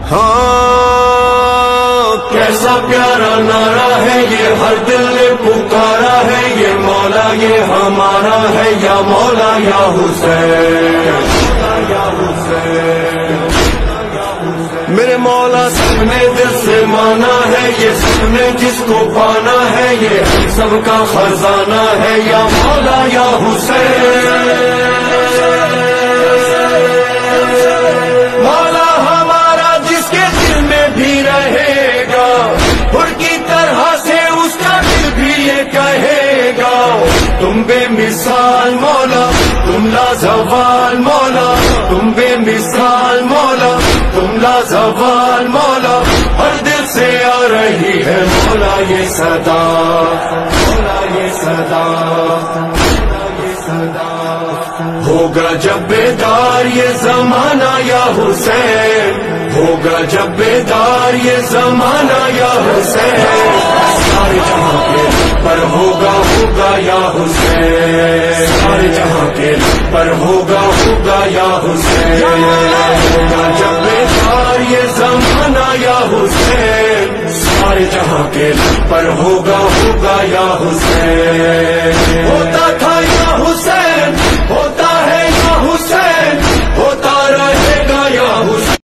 ہاں کیسا پیارا نعرہ ہے یہ، ہر دل نے پکارا ہے یہ، مولا یہ ہمارا ہے، یا مولا یا حسین، یا حسین۔ میرے مولا سب نے دل سے مانا ہے یہ، سب نے جس کو پانا ہے یہ، سب کا خزانہ ہے، یا مولا یا حسین۔ مولا ہمارا جس کے دل میں بھی رہے گا، خود کی طرح سے اس کا دل بھی یہ کہے گا، تم بے مثال مولا، تم لازوال مولا، تم بے مثال مولا، تم لازوال مولا، ہر دل سے آ رہی ہے مولا یہ صدا، مولا یہ صدا، یہ صدا۔ ہوگا جب بیدار یہ زمانہ یا حسین، ہوگا جب بیدار یہ زمانہ یا حسین، سارے جہاں کے پر ہوگا ہوگا یا حسین، سارے جہاں کے پر ہوگا ہوگا یا حسین، ہوگا جب بیدار یہ زمانہ یا حسین، سارے جہاں کے پر ہوگا ہوگا یا حسین۔